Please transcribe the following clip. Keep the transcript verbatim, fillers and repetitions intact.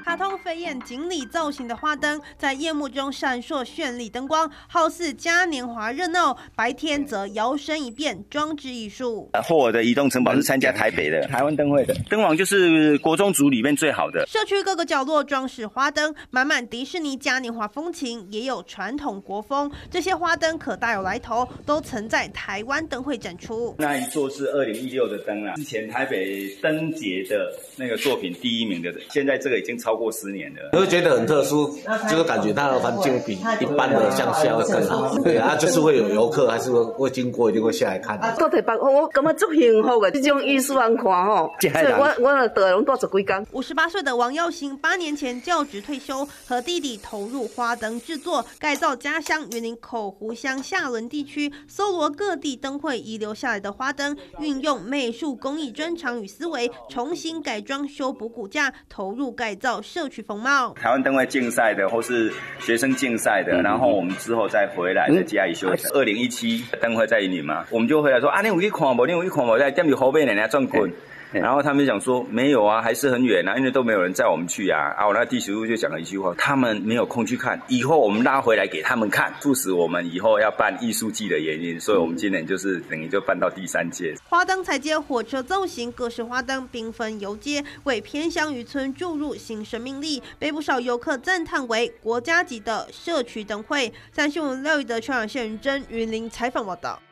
卡通飞燕锦鲤造型的花灯，在夜幕中闪烁绚丽灯光，好似嘉年华热闹；白天则摇身一变，装置艺术。 霍尔的移动城堡是参加台北的台湾灯会的，灯网就是国中组里面最好的。 社区各个角落装饰花灯，满满迪士尼嘉年华风情，也有传统国风。这些花灯可大有来头，都曾在台湾灯会展出。 那一座是二零一六的灯啊，之前台北灯节的那个作品第一名的，现在这个已经超过十年了。 我会觉得很特殊，就是感觉它的环境比一般的乡下会更好。对啊，就是会有游客还是会经过，一定会下来看。 到台北，我感觉足幸福的，这种艺术人看吼，所以我我带拢带十几天。 五十八岁的王耀兴，八年前教职退休，和弟弟投入花灯制作，改造家乡云林口湖乡下仑地区，搜罗各地灯会遗留下来的花灯，运用美术工艺专长与思维，重新改装修补骨架，投入改造社区风貌。 台湾灯会竞赛的，或是学生竞赛的，然后我们之后再回来再加以修正。二零一七灯会在云林嘛，我们就回来说啊，你有去看无？你有去看无？在店里后面人家转滚。然后他们讲说没有啊，还是很远啊，因为都没有人载我们去啊。啊，我那第十路就讲了一句话，他们没有空去看，以后我们拉回来给他们看，促使我们以后要办艺术季的原因。所以我们今年就是等于就办到第三届。 花灯彩街火车造型，各式花灯缤纷游街，为偏乡渔村注入新生命力，被不少游客赞叹为国家级的社区灯会。三新闻六一的邱阳宪、云珍云林采访报道。